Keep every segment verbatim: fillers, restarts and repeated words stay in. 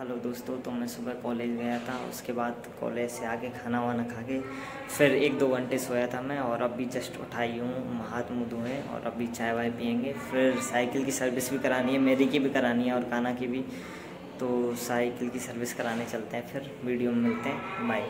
Hello दोस्तों, तो मैं सुबह कॉलेज गया था। उसके बाद कॉलेज से आके खाना वाना खा के फिर एक दो घंटे सोया था मैं, और अभी जस्ट उठाई हूँ, हाथ मुँह धोए और अभी चाय वाय पियेंगे। फिर साइकिल की सर्विस भी करानी है, मेरी की भी करानी है और काना की भी। तो साइकिल की सर्विस कराने चलते हैं, फिर वीडियो में मिलते हैं। बाय।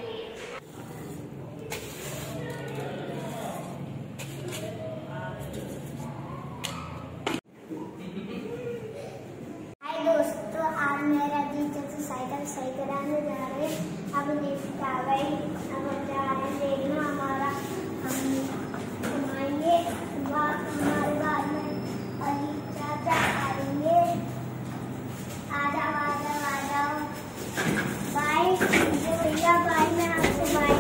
दोस्तों, आज मेरा टीचर से साइकिल सही कराने जा रहे हैं। अब लिफ्ट आ गई, अब हम जा रहे हैं देखना हमारा हम घुमाएंगे। हमारे बाद में अली चाचा आएंगे। आ जाओ आ जाओ आ जाओ। बाय भैया, बाय। मैं आपसे बाय।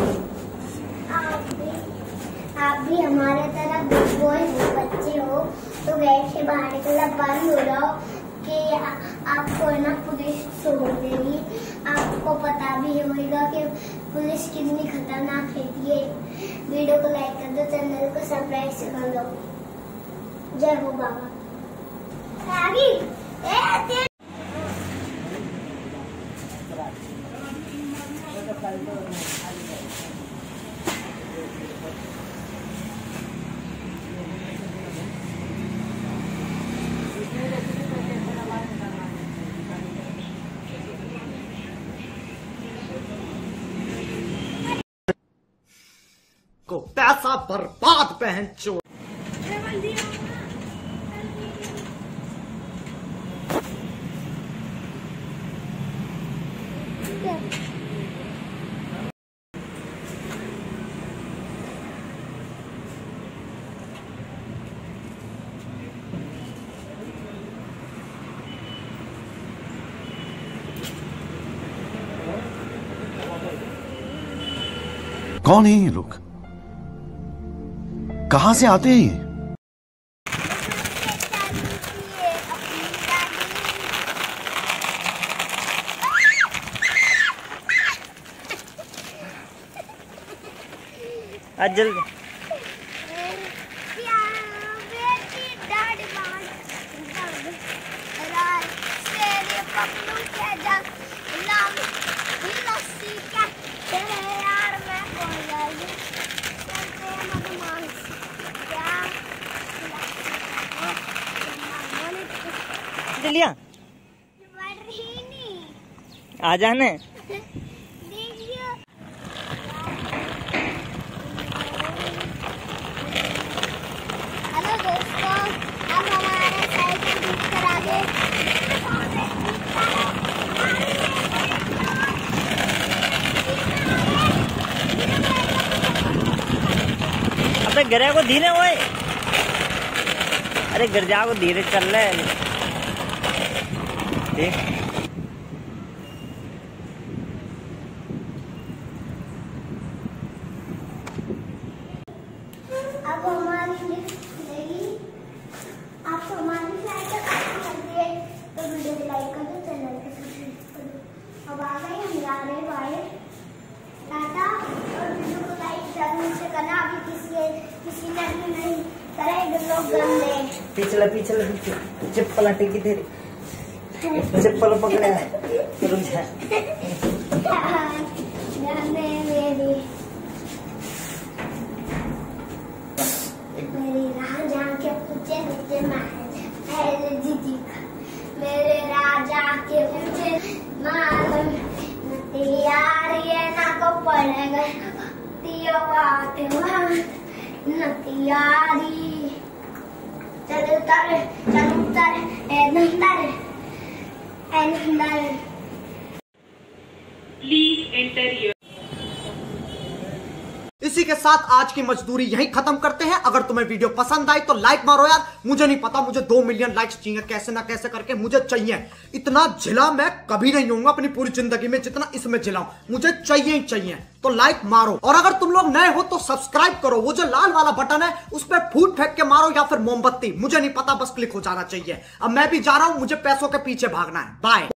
आप भी आप भी हमारे तरह बिग बॉय हो, बच्चे हो तो गेट से बाहर निकलना बंद हो जाओ कि आपको ना पुलिस छोड़ देगी। आपको पता भी होगा कि पुलिस कितनी खतरनाक रहती है। वीडियो को लाइक कर दो, चैनल को सब्सक्राइब कर दो। जय हो बाबा। आगे ए को पैसा बर्बाद पहन चो। कौन है ये लोग? कहां से आते हैं ये? आज जल्दी लिया आ जाने। हेलो दोस्तों, अब हमारा साइकिल ठीक करा दे। अबे गिरा को धीरे ओए, अरे गिर जा को धीरे चल रहे देख। अब हमारी लिफ्ट खुलेगी। आपको हमारी साइकिल अच्छी लगती है तो वीडियो को लाइक कर दो, चैनल को सब्सक्राइब कर दो। अब आ गए हम जा रहे हैं बाहर। टाटा। और वीडियो को लाइक जरूर से करना। अभी किसी किसी ने भी नहीं करे लोग गंदे। पिछला पिछला पीछे चप्पल टिकी तेरी चप्पल पकड़े रुक जा। मेरी राजा के ऊंचे ऊंचे महल दीदी, मेरे राजा के ऊंचे महल नतियारी ना को पड़ेगा नतियारी। चल उतर चल उतर अंदर अंदर। Please enter your. इसी के साथ आज की मजदूरी यहीं खत्म करते हैं। अगर तुम्हें वीडियो पसंद आई तो लाइक मारो यार। मुझे नहीं पता, मुझे दो मिलियन लाइक्स चाहिए, कैसे ना कैसे करके मुझे चाहिए। इतना झिला मैं कभी नहीं होऊंगा अपनी पूरी जिंदगी में जितना इसमें झिलाऊं। मुझे चाहिए ही चाहिए, तो लाइक मारो। और अगर तुम लोग नए हो तो सब्सक्राइब करो। वो जो लाल वाला बटन है उस पर फूट फेंक के मारो या फिर मोमबत्ती, मुझे नहीं पता, बस क्लिक हो जाना चाहिए। अब मैं भी जा रहा हूं, मुझे पैसों के पीछे भागना है। बाय।